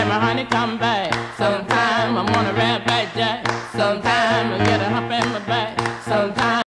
Hey, my honey, come back. Sometime I wanna rap back, Jack. Sometime I get a hump in my back. Sometime